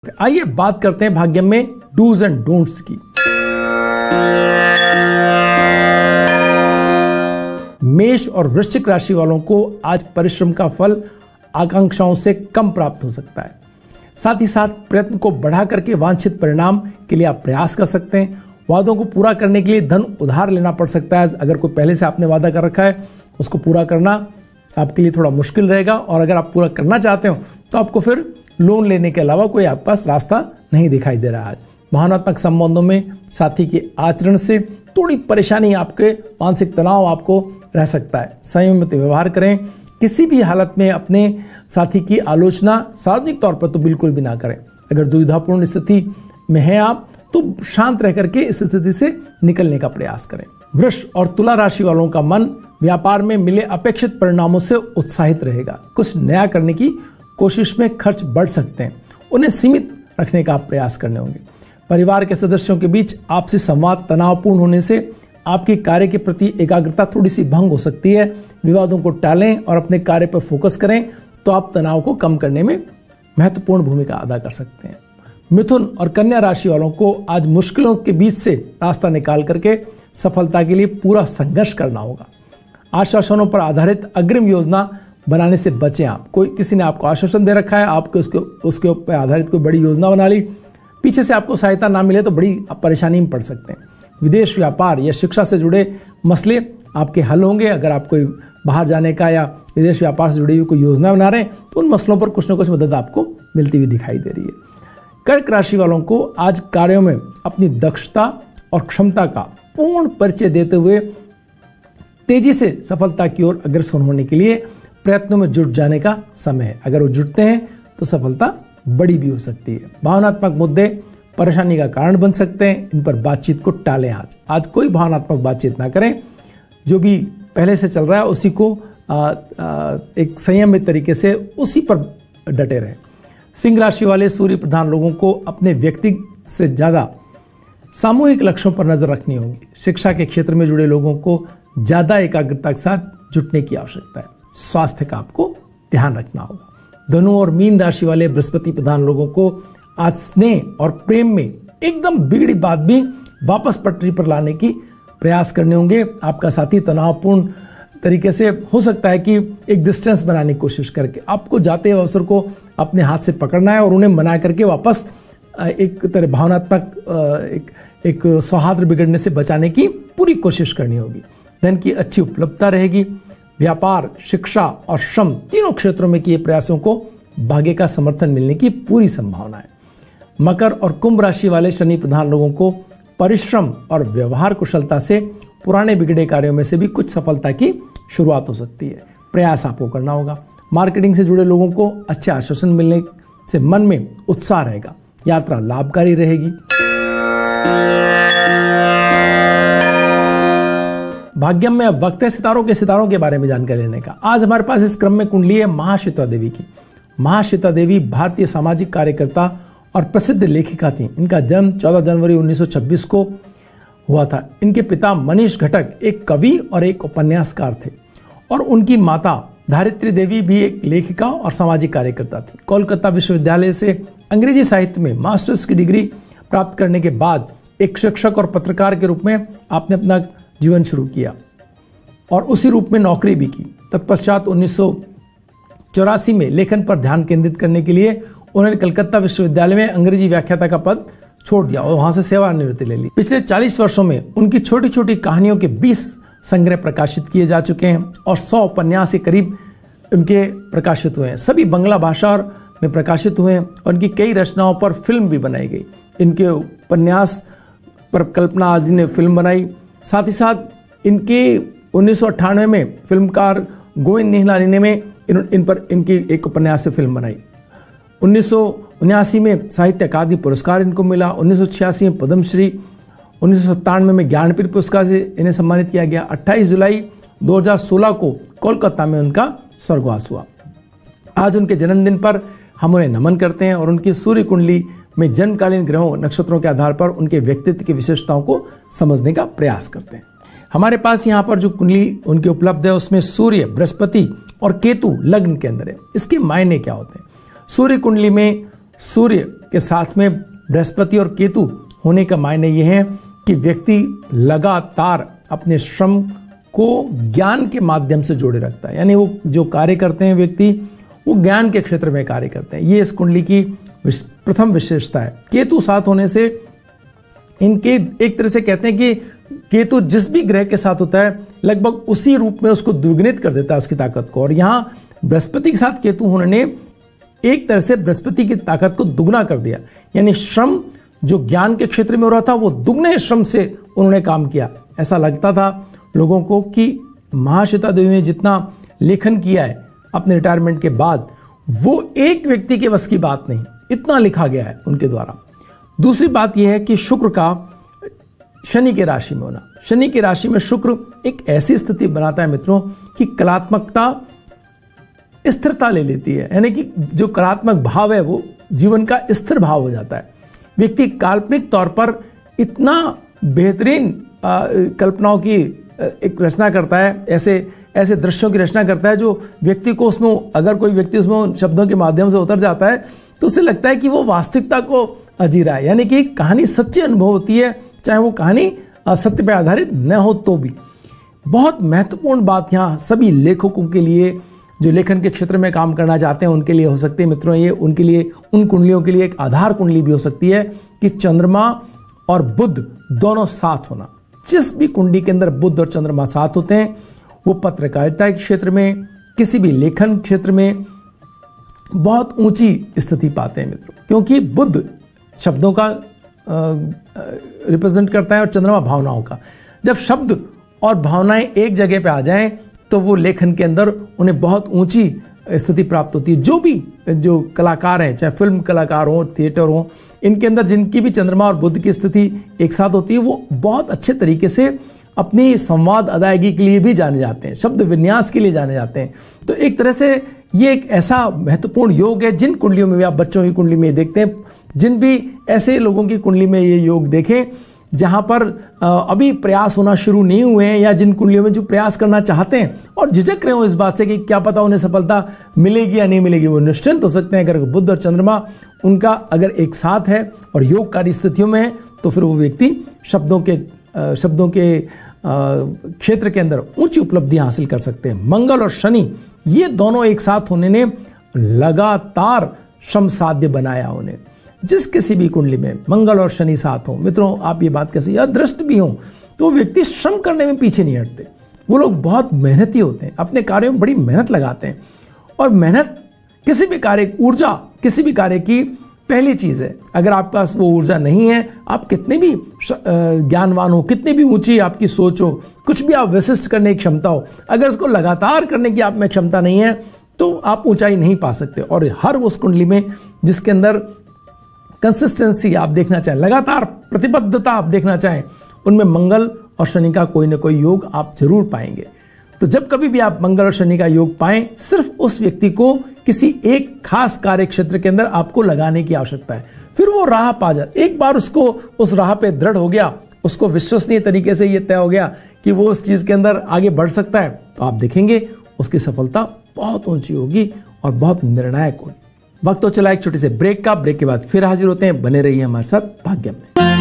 आइए बात करते हैं भाग्य में डूज एंड डोंट्स की। मेष और वृश्चिक राशि वालों को आज परिश्रम का फल आकांक्षाओं से कम प्राप्त हो सकता है। साथ ही साथ प्रयत्न को बढ़ा करके वांछित परिणाम के लिए आप प्रयास कर सकते हैं। वादों को पूरा करने के लिए धन उधार लेना पड़ सकता है। अगर कोई पहले से आपने वादा कर रखा है उसको पूरा करना आपके लिए थोड़ा मुश्किल रहेगा, और अगर आप पूरा करना चाहते हो तो आपको फिर लोन लेने के अलावा कोई आपके पास रास्ता नहीं दिखाई दे रहा है। भावनात्मक संबंधों में साथी के आचरण से थोड़ी परेशानी, आपके मानसिक तनाव आपको रह सकता है। संयमित व्यवहार करें। किसी भी हालत में अपने साथी की आलोचना सार्वजनिक तौर पर तो बिल्कुल भी ना करें। अगर दुविधापूर्ण स्थिति में हैं आप तो शांत रह करके इस स्थिति से निकलने का प्रयास करें। वृष और तुला राशि वालों का मन व्यापार में मिले अपेक्षित परिणामों से उत्साहित रहेगा। कुछ नया करने की कोशिश में खर्च बढ़ सकते हैं, उन्हें सीमित रखने का प्रयास करने होंगे। परिवार के सदस्यों के बीच आपसी संवाद तनावपूर्ण होने से आपके कार्य के प्रति एकाग्रता थोड़ी सी भंग हो सकती है। विवादों को टालें और अपने कार्य पर फोकस करें तो आप तनाव को कम करने में महत्वपूर्ण भूमिका अदा कर सकते हैं। मिथुन और कन्या राशि वालों को आज मुश्किलों के बीच से रास्ता निकाल करके सफलता के लिए पूरा संघर्ष करना होगा। आश्वासनों पर आधारित अग्रिम योजना बनाने से बचें आप। किसी ने आपको आश्वासन दे रखा है, आपको उसके ऊपर आधारित कोई बड़ी योजना बना ली, पीछे से आपको सहायता ना मिले तो बड़ी परेशानी में पड़ सकते हैं। विदेश व्यापार या शिक्षा से जुड़े मसले आपके हल होंगे। अगर आप कोई बाहर जाने का या विदेश व्यापार से जुड़ी हुई कोई योजना बना रहे हैं तो उन मसलों पर कुछ न कुछ मदद आपको मिलती हुई दिखाई दे रही है। कर्क राशि वालों को आज कार्यों में अपनी दक्षता और क्षमता का पूर्ण परिचय देते हुए तेजी से सफलता की ओर अग्रसर होने के लिए प्रयत्नों में जुट जाने का समय है। अगर वो जुटते हैं तो सफलता बड़ी भी हो सकती है। भावनात्मक मुद्दे परेशानी का कारण बन सकते हैं, इन पर बातचीत को टालें। आज कोई भावनात्मक बातचीत ना करें। जो भी पहले से चल रहा है उसी को एक संयमित तरीके से उसी पर डटे रहें। सिंह राशि वाले सूर्य प्रधान लोगों को अपने व्यक्ति से ज्यादा सामूहिक लक्ष्यों पर नजर रखनी होगी। शिक्षा के क्षेत्र में जुड़े लोगों को ज्यादा एकाग्रता के साथ जुटने की आवश्यकता है। स्वास्थ्य का आपको ध्यान रखना होगा। धनु और मीन राशि वाले बृहस्पति प्रधान लोगों को आज स्नेह और प्रेम में एकदम बिगड़ी बात भी वापस पटरी पर लाने की प्रयास करने होंगे। आपका साथी तनावपूर्ण तरीके से हो सकता है कि एक डिस्टेंस बनाने की कोशिश करके आपको जाते हुए अवसर को अपने हाथ से पकड़ना है और उन्हें मना करके वापस एक तरह भावनात्मक एक सौहार्द बिगड़ने से बचाने की पूरी कोशिश करनी होगी। धन की अच्छी उपलब्धता रहेगी। व्यापार, शिक्षा और श्रम तीनों क्षेत्रों में किए प्रयासों को भाग्य का समर्थन मिलने की पूरी संभावना है। मकर और कुंभ राशि वाले शनि प्रधान लोगों को परिश्रम और व्यवहार कुशलता से पुराने बिगड़े कार्यों में से भी कुछ सफलता की शुरुआत हो सकती है। प्रयास आपको करना होगा। मार्केटिंग से जुड़े लोगों को अच्छे आश्वासन मिलने से मन में उत्साह रहेगा। यात्रा लाभकारी रहेगी। भाग्यम में अब वक्त है सितारों के बारे में जानकारी लेने का। आज हमारे पास इस क्रम में कुंडली है महाश्वेता देवी की। महाश्वेता देवी भारतीय सामाजिक कार्यकर्ता और प्रसिद्ध लेखिका थी। इनका जन्म 14 जनवरी 1926 को हुआ था। इनके पिता मनीष घटक एक कवि और एक उपन्यासकार थे और उनकी माता धारित्री देवी भी एक लेखिका और सामाजिक कार्यकर्ता थी। कोलकाता विश्वविद्यालय से अंग्रेजी साहित्य में मास्टर्स की डिग्री प्राप्त करने के बाद एक शिक्षक और पत्रकार के रूप में आपने अपना जीवन शुरू किया और उसी रूप में नौकरी भी की। तत्पश्चात 1984 में लेखन पर ध्यान केंद्रित करने के लिए उन्होंने कलकत्ता विश्वविद्यालय में अंग्रेजी व्याख्याता का पद छोड़ दिया और वहां से सेवानिवृत्ति ले ली। पिछले 40 वर्षों में उनकी छोटी छोटी कहानियों के 20 संग्रह प्रकाशित किए जा चुके हैं और 100 उपन्यास के करीब उनके प्रकाशित हुए हैं। सभी बांग्ला भाषा में प्रकाशित हुए हैं और उनकी कई रचनाओं पर फिल्म भी बनाई गई। इनके उपन्यास पर कल्पना आदि ने फिल्म बनाई। साथ ही साथ इनके 1998 में फिल्मकार गोविंद निहलानी ने इनकी एक उपन्यास से फिल्म बनाई। 1979 में साहित्य अकादमी पुरस्कार इनको मिला। 1986 में पद्मश्री, 1997 में ज्ञानपीठ पुरस्कार से इन्हें सम्मानित किया गया। 28 जुलाई 2016 को कोलकाता में उनका स्वर्गवास हुआ। आज उनके जन्मदिन पर हम उन्हें नमन करते हैं और उनकी सूर्य कुंडली में जन्मकालीन ग्रहों नक्षत्रों के आधार पर उनके व्यक्तित्व की विशेषताओं को समझने का प्रयास करते हैं। हमारे पास यहाँ पर जो कुंडली उनके उपलब्ध है उसमें सूर्य, बृहस्पति और केतु लग्न के अंदर है। इसके मायने क्या होते हैं? सूर्य कुंडली में सूर्य के साथ में बृहस्पति और केतु होने का मायने यह है कि व्यक्ति लगातार अपने श्रम को ज्ञान के माध्यम से जोड़े रखता है, यानी वो जो कार्य करते हैं व्यक्ति वो ज्ञान के क्षेत्र में कार्य करते हैं। ये इस कुंडली की प्रथम विशेषता है। केतु साथ होने से इनके एक तरह से कहते हैं कि केतु जिस भी ग्रह के साथ होता है लगभग उसी रूप में उसको द्विगुणित कर देता है उसकी ताकत को, और यहां बृहस्पति के साथ केतु होने ने एक तरह से बृहस्पति की ताकत को दुगना कर दिया, यानी श्रम जो ज्ञान के क्षेत्र में हो रहा था वो दुगने श्रम से उन्होंने काम किया। ऐसा लगता था लोगों को कि महाश्वेता देवी ने जितना लेखन किया है अपने रिटायरमेंट के बाद वो एक व्यक्ति के बस की बात नहीं, इतना लिखा गया है उनके द्वारा। दूसरी बात यह है कि शुक्र का शनि के राशि में होना, शनि की राशि में शुक्र एक ऐसी स्थिति बनाता है मित्रों कि कलात्मकता स्थिरता ले लेती है, यानी कि जो कलात्मक भाव है वो जीवन का स्थिर भाव हो जाता है। व्यक्ति काल्पनिक तौर पर इतना बेहतरीन कल्पनाओं की एक रचना करता है, ऐसे दृश्यों की रचना करता है जो व्यक्ति को उसमें, अगर कोई व्यक्ति उसमें शब्दों के माध्यम से उतर जाता है तो उसे लगता है कि वो वास्तविकता को जी रहा है, यानी कि कहानी सच्ची अनुभव होती है, चाहे वो कहानी सत्य पर आधारित न हो तो भी। बहुत महत्वपूर्ण बात यहाँ सभी लेखकों के लिए जो लेखन के क्षेत्र में काम करना चाहते हैं उनके लिए हो सकती है मित्रों, ये उनके लिए, उन कुंडलियों के लिए एक आधार कुंडली भी हो सकती है कि चंद्रमा और बुध दोनों साथ होना। जिस भी कुंडली के अंदर बुध और चंद्रमा साथ होते हैं वो पत्रकारिता के क्षेत्र में, किसी भी लेखन क्षेत्र में बहुत ऊंची स्थिति पाते हैं मित्रों, क्योंकि बुध शब्दों का रिप्रेजेंट करता है और चंद्रमा भावनाओं का। जब शब्द और भावनाएं एक जगह पे आ जाएं तो वो लेखन के अंदर उन्हें बहुत ऊंची स्थिति प्राप्त होती है। जो कलाकार हैं, चाहे फिल्म कलाकार हो, थिएटर हो, इनके अंदर जिनकी भी चंद्रमा और बुध की स्थिति एक साथ होती है वो बहुत अच्छे तरीके से अपनी संवाद अदायगी के लिए भी जाने जाते हैं, शब्द विन्यास के लिए जाने जाते हैं। तो एक तरह से ये एक ऐसा महत्वपूर्ण योग है, जिन कुंडलियों में भी आप बच्चों की कुंडली में देखते हैं, जिन भी ऐसे लोगों की कुंडली में ये योग देखें जहां पर अभी प्रयास होना शुरू नहीं हुए हैं, या जिन कुंडलियों में जो प्रयास करना चाहते हैं और झिझक रहे हो इस बात से कि क्या पता उन्हें सफलता मिलेगी या नहीं मिलेगी, वो निश्चिंत हो सकते हैं। अगर बुध और चंद्रमा उनका अगर एक साथ है और योगकारी स्थितियों में है तो फिर वो व्यक्ति शब्दों के क्षेत्र के अंदर ऊंची उपलब्धि हासिल कर सकते हैं। मंगल और शनि ये दोनों एक साथ होने ने लगातार श्रम साध्य बनाया उन्हें। जिस किसी भी कुंडली में मंगल और शनि साथ हो मित्रों, आप ये बात कैसे, या दृष्ट भी हो, तो व्यक्ति श्रम करने में पीछे नहीं हटते। वो लोग बहुत मेहनती होते हैं, अपने कार्यों में बड़ी मेहनत लगाते हैं, और मेहनत किसी भी कार्य, ऊर्जा किसी भी कार्य की पहली चीज है। अगर आपके पास वो ऊर्जा नहीं है, आप कितने भी ज्ञानवान हो, कितनी भी ऊंची आपकी सोच हो, कुछ भी आप विशिष्ट करने की क्षमता हो, अगर उसको लगातार करने की आप में क्षमता नहीं है तो आप ऊंचाई नहीं पा सकते। और हर उस कुंडली में जिसके अंदर कंसिस्टेंसी आप देखना चाहें, लगातार प्रतिबद्धता आप देखना चाहें, उनमें मंगल और शनि का कोई ना कोई योग आप जरूर पाएंगे। तो जब कभी भी आप मंगल और शनि का योग पाएं, सिर्फ उस व्यक्ति को किसी एक खास कार्य क्षेत्र के अंदर आपको लगाने की आवश्यकता है, फिर वो राह पा जाए। एक बार उसको उस राह पे दृढ़ हो गया, उसको विश्वसनीय तरीके से ये तय हो गया कि वो उस चीज के अंदर आगे बढ़ सकता है, तो आप देखेंगे उसकी सफलता बहुत ऊंची होगी और बहुत निर्णायक होगी। वक्त तो चला एक छोटे से ब्रेक का, ब्रेक के बाद फिर हाजिर होते हैं। बने रहिए हमारे साथ भाग्य में।